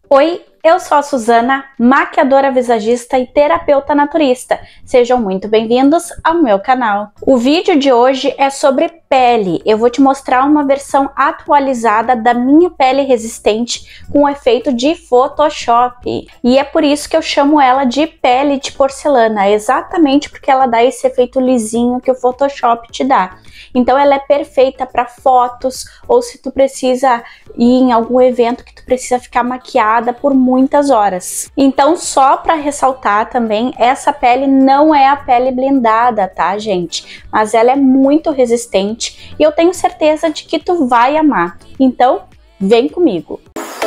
Oi, eu sou a Suzana, maquiadora visagista e terapeuta naturista. Sejam muito bem-vindos ao meu canal. O vídeo de hoje é sobre pele. Eu vou te mostrar uma versão atualizada da minha pele resistente com o efeito de Photoshop. E é por isso que eu chamo ela de pele de porcelana, exatamente porque ela dá esse efeito lisinho que o Photoshop te dá. Então ela é perfeita para fotos ou se tu precisa ir em algum evento que tu precisa ficar maquiada por muitas horas. Então, só para ressaltar também, essa pele não é a pele blindada, tá, gente? Mas ela é muito resistente e eu tenho certeza de que tu vai amar. Então, vem comigo!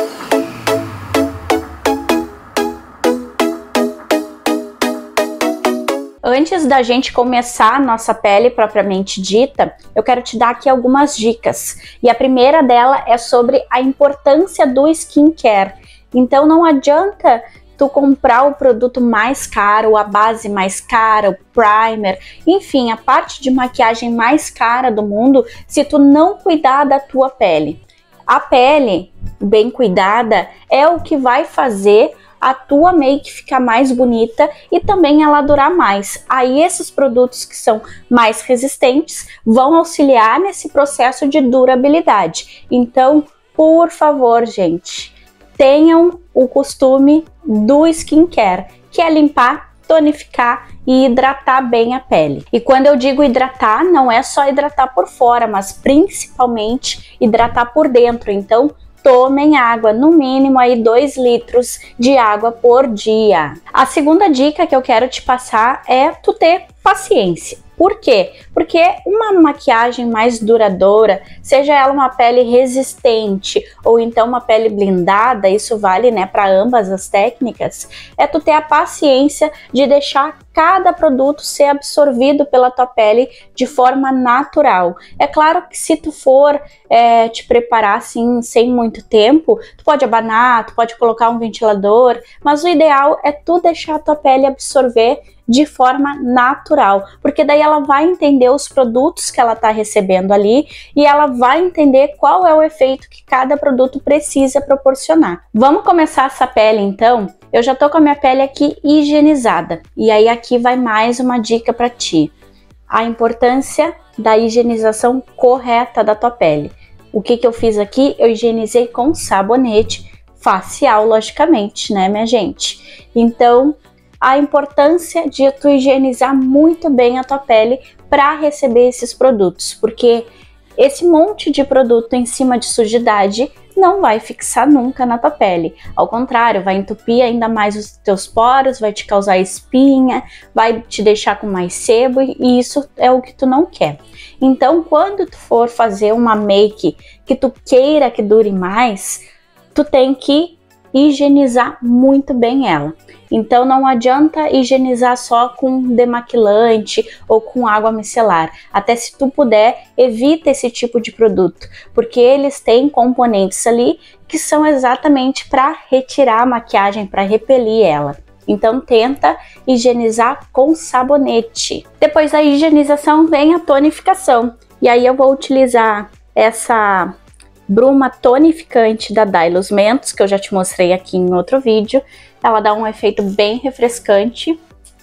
Antes da gente começar a nossa pele propriamente dita, eu quero te dar aqui algumas dicas. E a primeira dela é sobre a importância do skincare. Então não adianta tu comprar o produto mais caro, a base mais cara, o primer, enfim, a parte de maquiagem mais cara do mundo, se tu não cuidar da tua pele. A pele bem cuidada é o que vai fazer a tua make ficar mais bonita e também ela durar mais. Aí esses produtos que são mais resistentes vão auxiliar nesse processo de durabilidade. Então, por favor, gente, tenham o costume do skincare, que é limpar, tonificar e hidratar bem a pele. E quando eu digo hidratar, não é só hidratar por fora, mas principalmente hidratar por dentro. Então, tomem água, no mínimo aí 2 litros de água por dia. A segunda dica que eu quero te passar é tu ter paciência. Por quê? Porque uma maquiagem mais duradoura, seja ela uma pele resistente ou então uma pele blindada, isso vale, né, para ambas as técnicas, é tu ter a paciência de deixar cada produto ser absorvido pela tua pele de forma natural. É claro que se tu for te preparar assim, sem muito tempo, tu pode abanar, tu pode colocar um ventilador, mas o ideal é tu deixar a tua pele absorver de forma natural, porque daí ela vai entender os produtos que ela tá recebendo ali e ela vai entender qual é o efeito que cada produto precisa proporcionar. Vamos começar essa pele então? Eu já tô com a minha pele aqui higienizada e aí aqui vai mais uma dica para ti. A importância da higienização correta da tua pele. O que eu fiz aqui? Eu higienizei com sabonete facial, logicamente, né, minha gente? Então, a importância de tu higienizar muito bem a tua pele para receber esses produtos, porque esse monte de produto em cima de sujidade não vai fixar nunca na tua pele. Ao contrário, vai entupir ainda mais os teus poros, vai te causar espinha, vai te deixar com mais sebo e isso é o que tu não quer. Então, quando tu for fazer uma make que tu queira que dure mais, tu tem que higienizar muito bem ela. Então não adianta higienizar só com demaquilante ou com água micelar. Até se tu puder, evita esse tipo de produto, porque eles têm componentes ali que são exatamente para retirar a maquiagem, para repelir ela. Então tenta higienizar com sabonete. Depois da higienização vem a tonificação. E aí eu vou utilizar essa bruma tonificante da Dylos Mentos, que eu já te mostrei aqui em outro vídeo. Ela dá um efeito bem refrescante.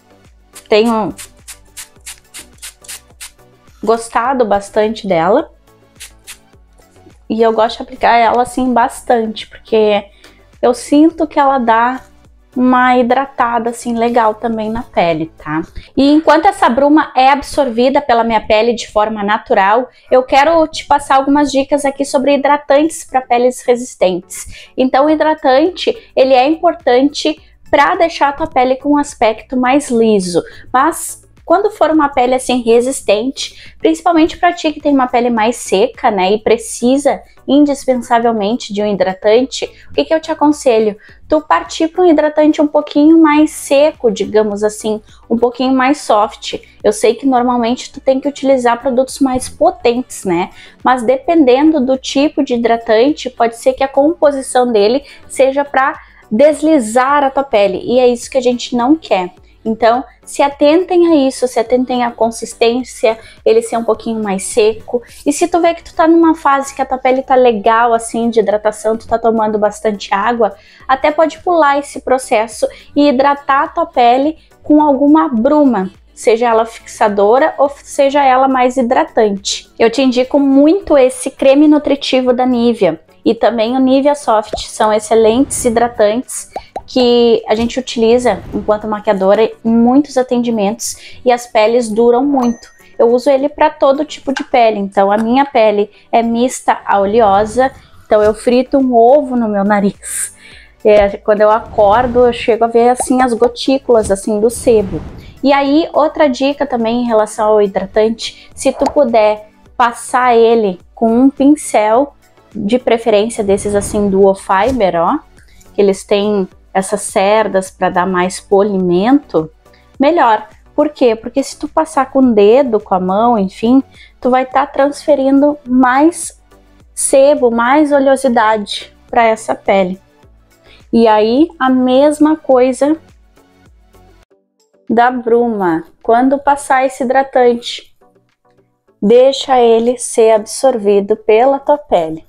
Tenho gostado bastante dela. E eu gosto de aplicar ela assim bastante, porque eu sinto que ela dá uma hidratada assim legal também na pele, tá? E enquanto essa bruma é absorvida pela minha pele de forma natural, eu quero te passar algumas dicas aqui sobre hidratantes para peles resistentes. Então o hidratante, ele é importante para deixar a tua pele com um aspecto mais liso, mas quando for uma pele assim resistente, principalmente para ti que tem uma pele mais seca, né, e precisa indispensavelmente de um hidratante, o que eu te aconselho? Tu partir para um hidratante um pouquinho mais seco, digamos assim, um pouquinho mais soft. Eu sei que normalmente tu tem que utilizar produtos mais potentes, né? Mas dependendo do tipo de hidratante, pode ser que a composição dele seja para deslizar a tua pele, e é isso que a gente não quer. Então, se atentem a isso, se atentem à consistência, ele ser um pouquinho mais seco. E se tu vê que tu tá numa fase que a tua pele tá legal, assim, de hidratação, tu tá tomando bastante água, até pode pular esse processo e hidratar a tua pele com alguma bruma, seja ela fixadora ou seja ela mais hidratante. Eu te indico muito esse creme nutritivo da Nivea e também o Nivea Soft, são excelentes hidratantes que a gente utiliza enquanto maquiadora em muitos atendimentos e as peles duram muito. Eu uso ele para todo tipo de pele, então a minha pele é mista a oleosa, então eu frito um ovo no meu nariz. Quando eu acordo, eu chego a ver assim as gotículas assim do sebo. E aí, outra dica também em relação ao hidratante, se tu puder passar ele com um pincel, de preferência desses assim Duo Fiber, ó, que eles têm essas cerdas para dar mais polimento, melhor. Por quê? Porque se tu passar com o dedo, com a mão, enfim, tu vai estar transferindo mais sebo, mais oleosidade para essa pele. E aí, a mesma coisa da bruma. Quando passar esse hidratante, deixa ele ser absorvido pela tua pele.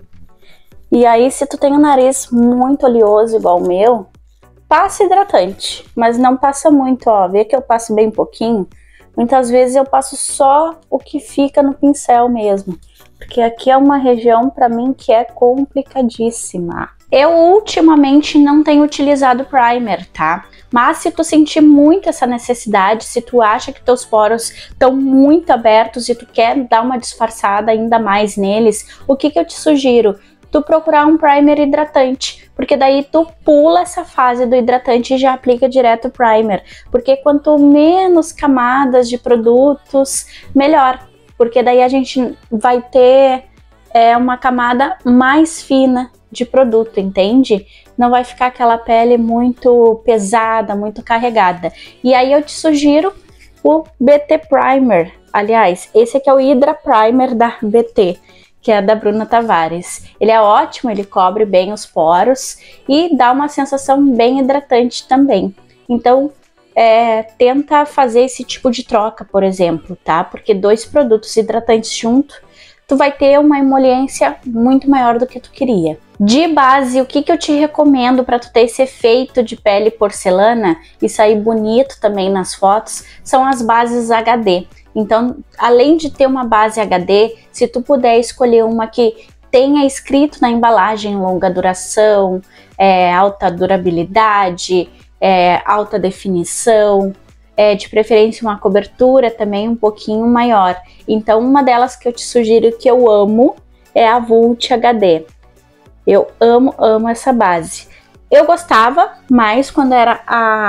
E aí, se tu tem um nariz muito oleoso igual o meu, passa hidratante, mas não passa muito, ó. Vê que eu passo bem pouquinho. Muitas vezes eu passo só o que fica no pincel mesmo, porque aqui é uma região para mim que é complicadíssima. Eu ultimamente não tenho utilizado primer, tá? Mas se tu sentir muito essa necessidade, se tu acha que teus poros estão muito abertos e tu quer dar uma disfarçada ainda mais neles, o que eu te sugiro? Tu procurar um primer hidratante, porque daí tu pula essa fase do hidratante e já aplica direto o primer, porque quanto menos camadas de produtos, melhor, porque daí a gente vai ter uma camada mais fina de produto, entende? Não vai ficar aquela pele muito pesada, muito carregada. E aí eu te sugiro o BT Primer, aliás, esse aqui é o Hydra Primer da BT, que é da Bruna Tavares. Ele é ótimo, ele cobre bem os poros e dá uma sensação bem hidratante também. Então, tenta fazer esse tipo de troca, por exemplo, tá? Porque 2 produtos hidratantes junto, tu vai ter uma emoliência muito maior do que tu queria. De base, o que eu te recomendo para tu ter esse efeito de pele porcelana e sair bonito também nas fotos, são as bases HD. Então, além de ter uma base HD, se tu puder escolher uma que tenha escrito na embalagem longa duração, alta durabilidade, alta definição, de preferência uma cobertura também um pouquinho maior. Então, uma delas que eu te sugiro que eu amo é a Vult HD. Eu amo essa base. Eu gostava mais quando era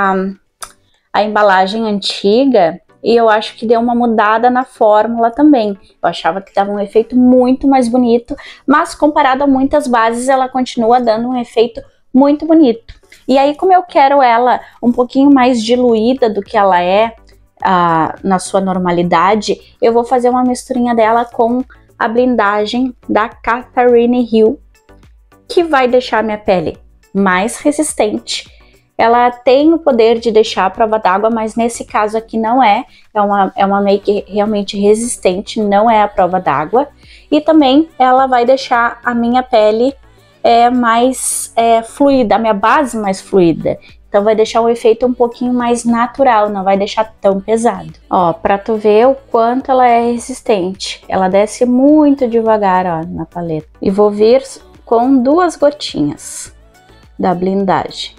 a embalagem antiga, e eu acho que deu uma mudada na fórmula também. Eu achava que dava um efeito muito mais bonito, mas comparado a muitas bases, ela continua dando um efeito muito bonito. E aí, como eu quero ela um pouquinho mais diluída do que ela é na sua normalidade, eu vou fazer uma misturinha dela com a blindagem da Catherine Hill, que vai deixar minha pele mais resistente. Ela tem o poder de deixar a prova d'água, mas nesse caso aqui não é uma make realmente resistente, não é a prova d'água. E também ela vai deixar a minha pele mais fluida, a minha base mais fluida. Então vai deixar o efeito um pouquinho mais natural, não vai deixar tão pesado. Ó, pra tu ver o quanto ela é resistente. Ela desce muito devagar, ó, na paleta. E vou vir com 2 gotinhas da blindagem.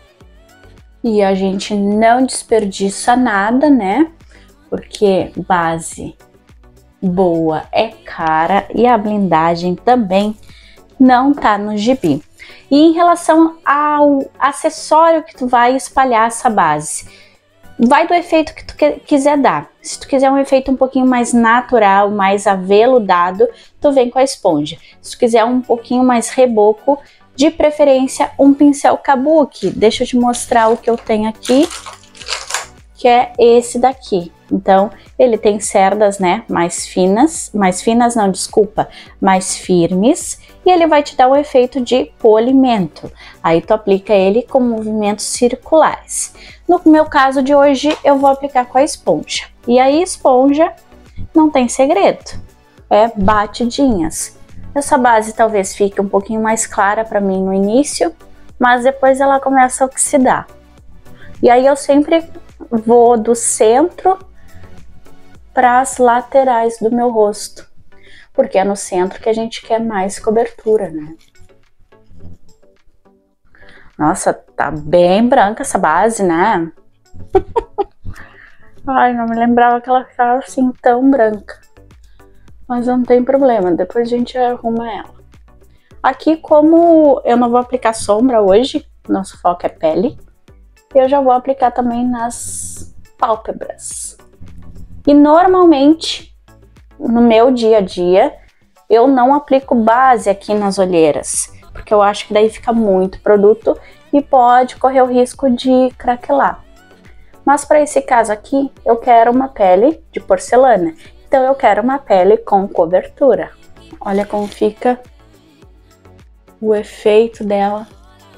E a gente não desperdiça nada, né? Porque base boa é cara e a blindagem também não tá no gibi. E em relação ao acessório que tu vai espalhar essa base, vai do efeito que tu quiser dar. Se tu quiser um efeito um pouquinho mais natural, mais aveludado, tu vem com a esponja. Se tu quiser um pouquinho mais reboco, de preferência um pincel kabuki. Deixa eu te mostrar o que eu tenho aqui, que é esse daqui. Então, ele tem cerdas, né, mais finas não, desculpa, mais firmes, e ele vai te dar o efeito de polimento. Aí tu aplica ele com movimentos circulares. No meu caso de hoje, eu vou aplicar com a esponja. E aí, esponja, não tem segredo, é batidinhas. Essa base talvez fique um pouquinho mais clara para mim no início, mas depois ela começa a oxidar. E aí eu sempre vou do centro para as laterais do meu rosto, porque é no centro que a gente quer mais cobertura, né? Nossa, tá bem branca essa base, né? Ai, não me lembrava que ela ficava assim tão branca. Mas não tem problema, depois a gente arruma ela. Aqui, como eu não vou aplicar sombra hoje, nosso foco é pele, eu já vou aplicar também nas pálpebras. E normalmente, no meu dia a dia, eu não aplico base aqui nas olheiras, porque eu acho que daí fica muito produto e pode correr o risco de craquelar. Mas para esse caso aqui, eu quero uma pele de porcelana, então eu quero uma pele com cobertura. Olha como fica o efeito dela,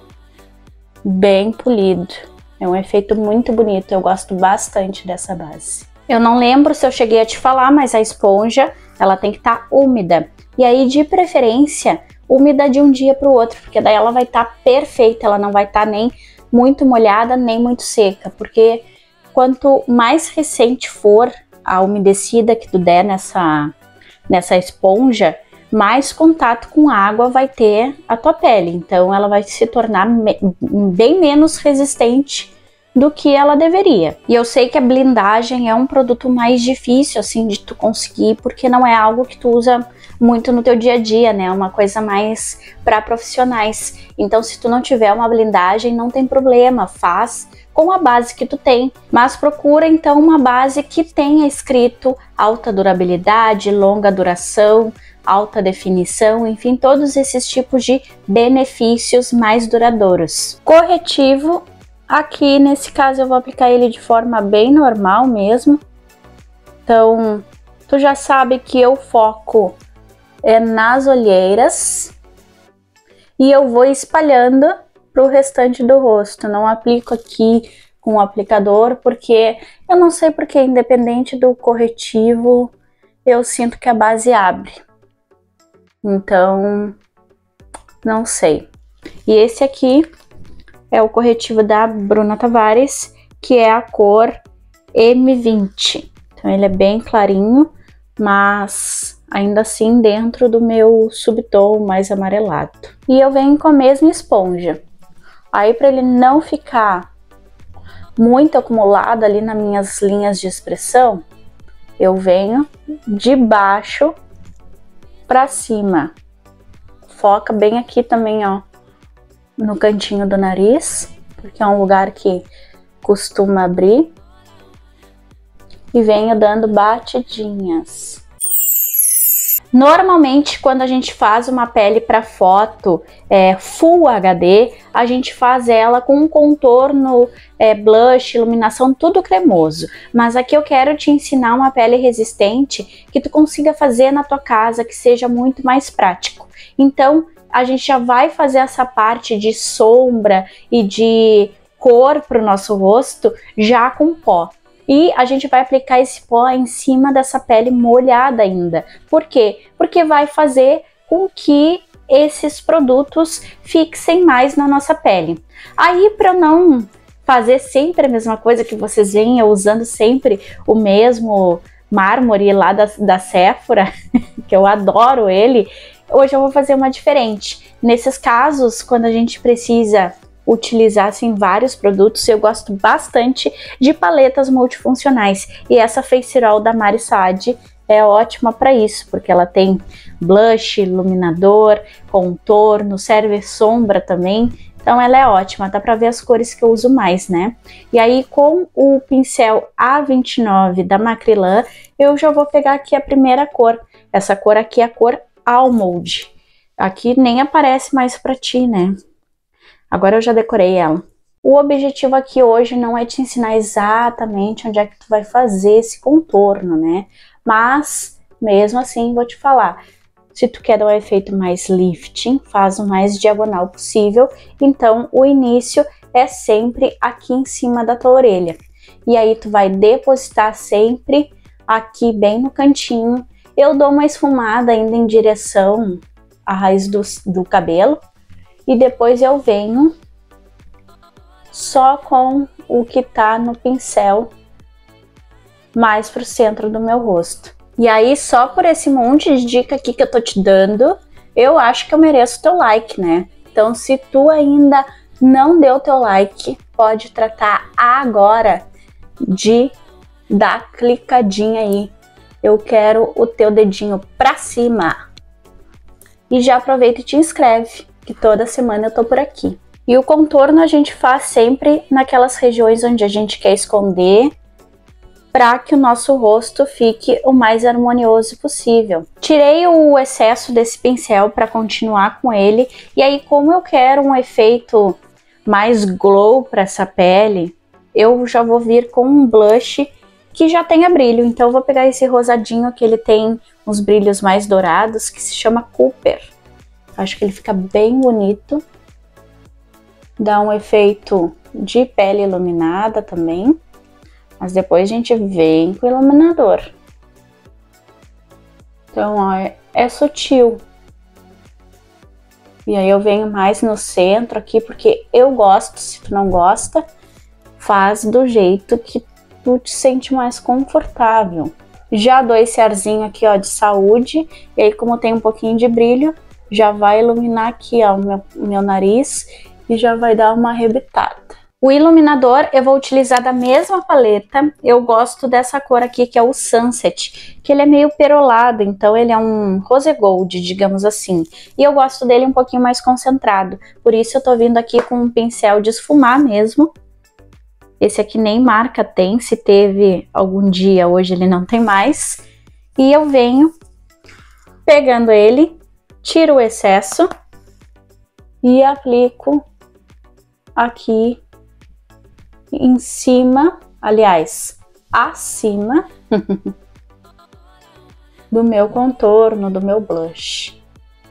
bem polido. É um efeito muito bonito, eu gosto bastante dessa base. Eu não lembro se eu cheguei a te falar, mas a esponja, ela tem que estar úmida. E aí, de preferência, úmida de um dia para o outro, porque daí ela vai estar perfeita, ela não vai estar nem muito molhada, nem muito seca. Porque quanto mais recente for a umedecida que tu der nessa esponja, mais contato com água vai ter a tua pele. Então, ela vai se tornar bem menos resistente do que ela deveria. E eu sei que a blindagem é um produto mais difícil assim de tu conseguir, porque não é algo que tu usa muito no teu dia a dia, né? É uma coisa mais para profissionais. Então, se tu não tiver uma blindagem, não tem problema, faz com a base que tu tem, mas procura então uma base que tenha escrito alta durabilidade, longa duração, alta definição, enfim, todos esses tipos de benefícios mais duradouros. Corretivo, aqui nesse caso eu vou aplicar ele de forma bem normal mesmo. Então, tu já sabe que eu foco nas olheiras e eu vou espalhando para o restante do rosto. Não aplico aqui com o aplicador, porque eu não sei porque, independente do corretivo, eu sinto que a base abre. Então, não sei. E esse aqui é o corretivo da Bruna Tavares, que é a cor M20. Então ele é bem clarinho, mas ainda assim dentro do meu subtom mais amarelado. E eu venho com a mesma esponja. Aí, para ele não ficar muito acumulado ali nas minhas linhas de expressão, eu venho de baixo para cima. Foca bem aqui também, ó, no cantinho do nariz, porque é um lugar que costuma abrir. E venho dando batidinhas. Normalmente, quando a gente faz uma pele para foto Full HD, a gente faz ela com um contorno, blush, iluminação, tudo cremoso. Mas aqui eu quero te ensinar uma pele resistente que tu consiga fazer na tua casa, que seja muito mais prático. Então, a gente já vai fazer essa parte de sombra e de cor para o nosso rosto já com pó. E a gente vai aplicar esse pó em cima dessa pele molhada ainda. Por quê? Porque vai fazer com que esses produtos fixem mais na nossa pele. Aí, para não fazer sempre a mesma coisa, que vocês veem eu usando sempre o mesmo mármore lá da Sephora, que eu adoro ele, hoje eu vou fazer uma diferente. Nesses casos, quando a gente precisa utilizar assim, vários produtos, eu gosto bastante de paletas multifuncionais. E essa Face Roll da Mari Saad é ótima para isso, porque ela tem blush, iluminador, contorno, serve sombra também. Então ela é ótima, dá para ver as cores que eu uso mais, né? E aí com o pincel A29 da Macrylan, eu já vou pegar aqui a primeira cor. Essa cor aqui é a cor Almond. Aqui nem aparece mais para ti, né? Agora eu já decorei ela. O objetivo aqui hoje não é te ensinar exatamente onde é que tu vai fazer esse contorno, né? Mas, mesmo assim, vou te falar. Se tu quer dar um efeito mais lifting, faz o mais diagonal possível. Então, o início é sempre aqui em cima da tua orelha. E aí, tu vai depositar sempre aqui bem no cantinho. Eu dou uma esfumada ainda em direção à raiz do cabelo. E depois eu venho só com o que tá no pincel mais pro centro do meu rosto. E aí, só por esse monte de dica aqui que eu tô te dando, eu acho que eu mereço teu like, né? Então, se tu ainda não deu teu like, pode tratar agora de dar clicadinha aí. Eu quero o teu dedinho pra cima. E já aproveita e te inscreve, que toda semana eu tô por aqui. E o contorno a gente faz sempre naquelas regiões onde a gente quer esconder, para que o nosso rosto fique o mais harmonioso possível. Tirei o excesso desse pincel para continuar com ele, e aí como eu quero um efeito mais glow para essa pele, eu já vou vir com um blush que já tenha brilho. Então eu vou pegar esse rosadinho que ele tem uns brilhos mais dourados, que se chama Cooper. Acho que ele fica bem bonito, dá um efeito de pele iluminada também. Mas depois a gente vem com o iluminador. Então, ó, é sutil. E aí eu venho mais no centro aqui, porque eu gosto. Se tu não gosta, faz do jeito que tu te sente mais confortável. Já dou esse arzinho aqui, ó, de saúde. E aí, como tem um pouquinho de brilho, já vai iluminar aqui, ó, o meu nariz. E já vai dar uma arrebitada. O iluminador eu vou utilizar da mesma paleta. Eu gosto dessa cor aqui, que é o Sunset, que ele é meio perolado, então ele é um rose gold, digamos assim. E eu gosto dele um pouquinho mais concentrado, por isso eu tô vindo aqui com um pincel de esfumar mesmo. Esse aqui nem marca tem, se teve algum dia, hoje ele não tem mais. E eu venho pegando ele, tiro o excesso e aplico aqui em cima, aliás, acima do meu contorno, do meu blush.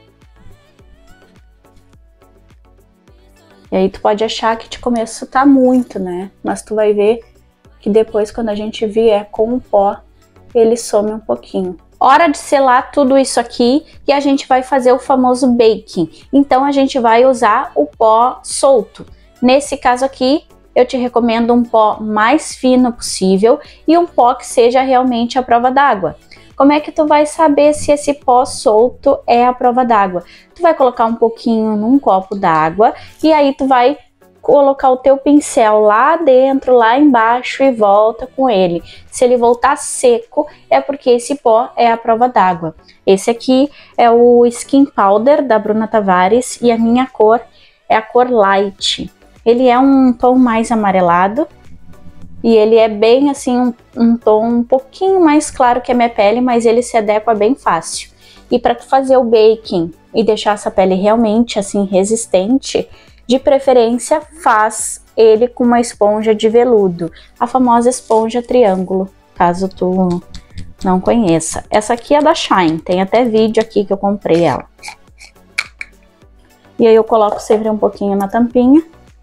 E aí tu pode achar que de começo tá muito, né? Mas tu vai ver que depois, quando a gente vier com o pó, ele some um pouquinho. Hora de selar tudo isso aqui e a gente vai fazer o famoso baking. Então a gente vai usar o pó solto. Nesse caso aqui, eu te recomendo um pó mais fino possível e um pó que seja realmente à prova d'água. Como é que tu vai saber se esse pó solto é à prova d'água? Tu vai colocar um pouquinho num copo d'água e aí tu vai colocar o teu pincel lá dentro, lá embaixo e volta com ele. Se ele voltar seco, é porque esse pó é à prova d'água. Esse aqui é o Skin Powder da Bruna Tavares e a minha cor é a cor Light. Ele é um tom mais amarelado e ele é bem assim, um tom um pouquinho mais claro que a minha pele, mas ele se adequa bem fácil. E para tu fazer o baking e deixar essa pele realmente assim resistente, de preferência faz ele com uma esponja de veludo, a famosa esponja triângulo, caso tu não conheça. Essa aqui é da Shine, tem até vídeo aqui que eu comprei ela. E aí eu coloco sempre um pouquinho na tampinha.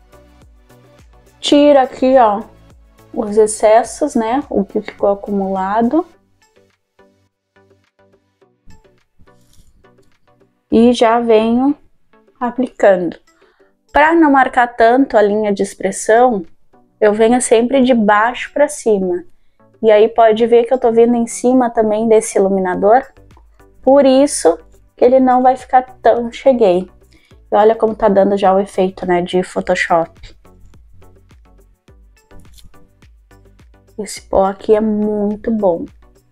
Tira aqui, ó, os excessos, né? O que ficou acumulado. E já venho aplicando. Para não marcar tanto a linha de expressão, eu venho sempre de baixo para cima. E aí pode ver que eu tô vindo em cima também desse iluminador. Por isso que ele não vai ficar tão cheguei. E olha como tá dando já o efeito, né, de Photoshop. Esse pó aqui é muito bom.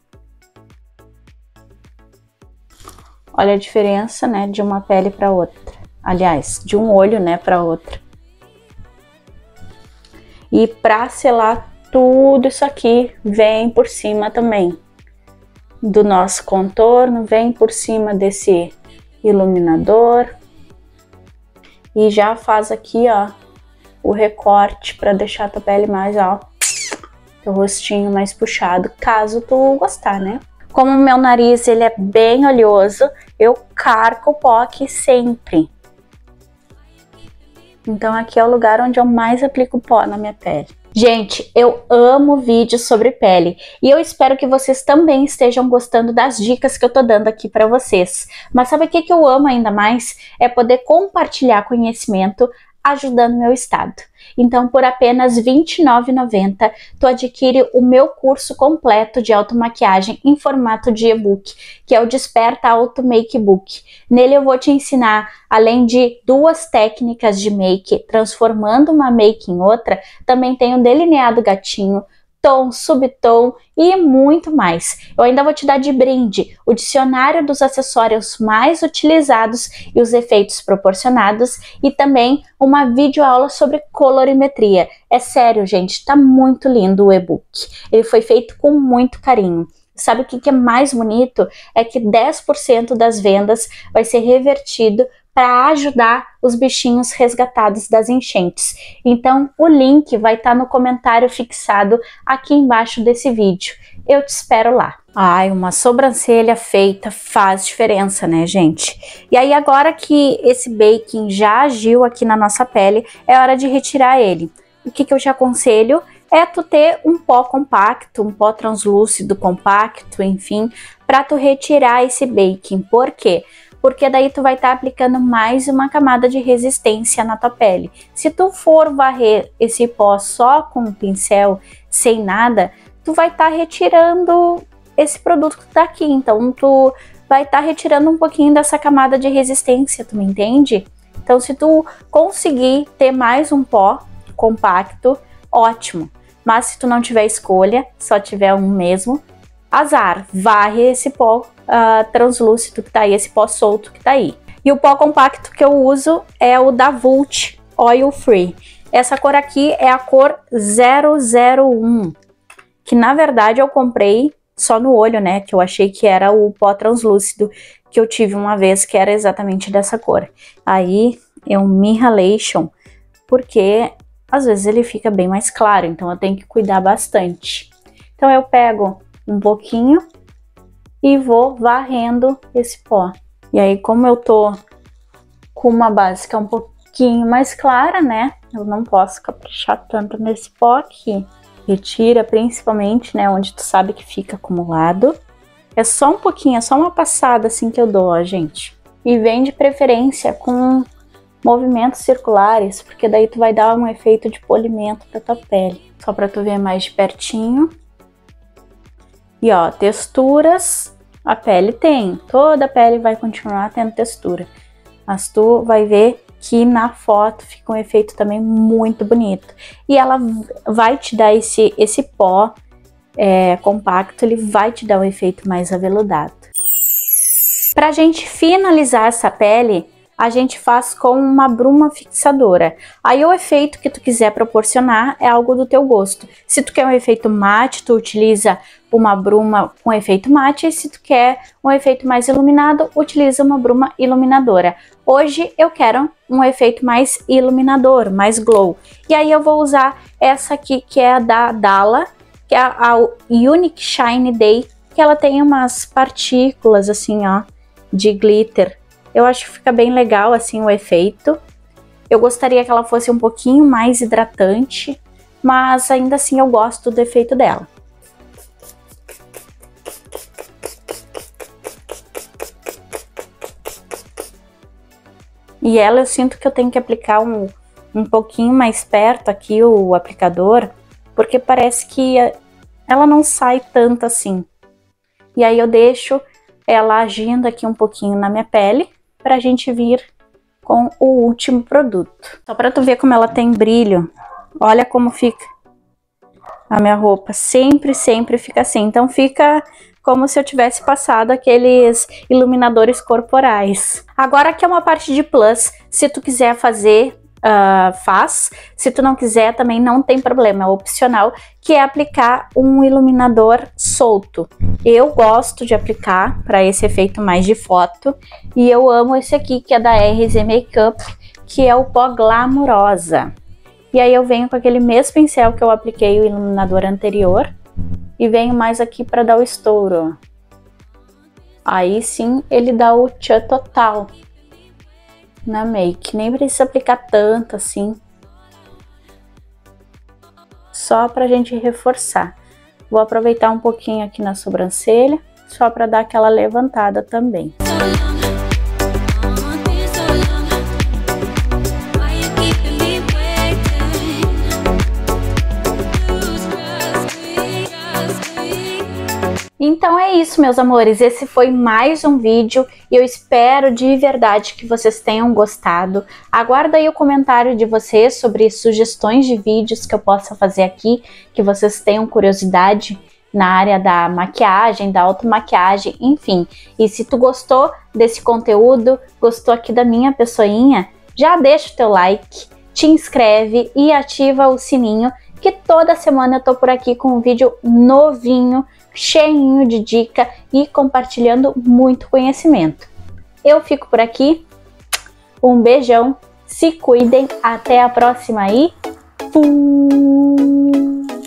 Olha a diferença, né, de uma pele para outra. Aliás, de um olho, né, para outra. E para selar tudo isso aqui, vem por cima também do nosso contorno, vem por cima desse iluminador. E já faz aqui, ó, o recorte para deixar a tua pele mais, ó, teu rostinho mais puxado, caso tu gostar, né? Como o meu nariz ele é bem oleoso, eu carco o pó aqui sempre. Então aqui é o lugar onde eu mais aplico pó na minha pele. Gente, eu amo vídeos sobre pele e eu espero que vocês também estejam gostando das dicas que eu tô dando aqui para vocês. Mas sabe o que eu amo ainda mais? É poder compartilhar conhecimento ajudando meu estado. Então, por apenas R$ 29,90, tu adquire o meu curso completo de automaquiagem em formato de e-book, que é o Desperta Auto Make Book. Nele eu vou te ensinar, além de 2 técnicas de make, transformando uma make em outra, também tem o delineado gatinho, tom, subtom e muito mais. Eu ainda vou te dar de brinde o dicionário dos acessórios mais utilizados e os efeitos proporcionados e também uma videoaula sobre colorimetria. É sério, gente, tá muito lindo o e-book. Ele foi feito com muito carinho. Sabe o que é mais bonito? É que 10% das vendas vai ser revertido para ajudar os bichinhos resgatados das enchentes. Então, o link vai estar no comentário fixado aqui embaixo desse vídeo. Eu te espero lá. Ai, uma sobrancelha feita faz diferença, né, gente? E aí, agora que esse baking já agiu aqui na nossa pele, é hora de retirar ele. O que eu te aconselho é tu ter um pó compacto, um pó translúcido compacto, enfim, para tu retirar esse baking. Por quê? Porque daí tu vai estar aplicando mais uma camada de resistência na tua pele. Se tu for varrer esse pó só com um pincel, sem nada, tu vai estar retirando esse produto que tá aqui. Então, tu vai estar retirando um pouquinho dessa camada de resistência, tu me entende? Então, se tu conseguir ter mais um pó compacto, ótimo. Mas se tu não tiver escolha, só tiver um mesmo, azar, varre esse pó translúcido que tá aí, esse pó solto que tá aí. E o pó compacto que eu uso é o da Vult Oil Free. Essa cor aqui é a cor 001, que na verdade eu comprei só no olho, né? Que eu achei que era o pó translúcido que eu tive uma vez, que era exatamente dessa cor. Aí eu me ralation, porque às vezes ele fica bem mais claro, então eu tenho que cuidar bastante. Então eu pego um pouquinho e vou varrendo esse pó. E aí, como eu tô com uma base que é um pouquinho mais clara, né? Eu não posso caprichar tanto nesse pó aqui. Retira principalmente, né, onde tu sabe que fica acumulado. É só um pouquinho, é só uma passada assim que eu dou, ó, gente. E vem de preferência com movimentos circulares, porque daí tu vai dar um efeito de polimento pra tua pele. Só pra tu ver mais de pertinho. E ó, texturas, a pele tem, toda a pele vai continuar tendo textura, mas tu vai ver que na foto fica um efeito também muito bonito. E ela vai te dar esse pó compacto, ele vai te dar um efeito mais aveludado. Pra gente finalizar essa pele, a gente faz com uma bruma fixadora. Aí o efeito que tu quiser proporcionar é algo do teu gosto. Se tu quer um efeito mate, tu utiliza uma bruma com efeito mate, e se tu quer um efeito mais iluminado, utiliza uma bruma iluminadora. Hoje eu quero um efeito mais iluminador, mais glow. E aí eu vou usar essa aqui, que é a da Dalla, que é a Unique Shine Day, que ela tem umas partículas assim, ó, de glitter. Eu acho que fica bem legal assim o efeito. Eu gostaria que ela fosse um pouquinho mais hidratante, mas ainda assim eu gosto do efeito dela. E ela eu sinto que eu tenho que aplicar um pouquinho mais perto aqui o aplicador, porque parece que ela não sai tanto assim. E aí eu deixo ela agindo aqui um pouquinho na minha pele, pra gente vir com o último produto. Só pra tu ver como ela tem brilho, olha como fica a minha roupa, sempre fica assim. Então fica como se eu tivesse passado aqueles iluminadores corporais. Agora aqui é uma parte de plus, se tu quiser fazer, faz. Se tu não quiser, também não tem problema, é opcional, que é aplicar um iluminador solto. Eu gosto de aplicar para esse efeito mais de foto, e eu amo esse aqui, que é da RZ Makeup, que é o pó Glamurosa. E aí eu venho com aquele mesmo pincel que eu apliquei o iluminador anterior, e venho mais aqui para dar o estouro. Aí sim ele dá o tchan total na make. Nem precisa aplicar tanto assim. Só pra gente reforçar. Vou aproveitar um pouquinho aqui na sobrancelha, só para dar aquela levantada também. Então é isso, meus amores, esse foi mais um vídeo e eu espero de verdade que vocês tenham gostado. Aguardo aí o comentário de vocês sobre sugestões de vídeos que eu possa fazer aqui, que vocês tenham curiosidade na área da maquiagem, da automaquiagem, enfim. E se tu gostou desse conteúdo, gostou aqui da minha pessoinha, já deixa o teu like, te inscreve e ativa o sininho, que toda semana eu tô por aqui com um vídeo novinho, cheinho de dica e compartilhando muito conhecimento. Eu fico por aqui, um beijão, se cuidem, até a próxima e fui!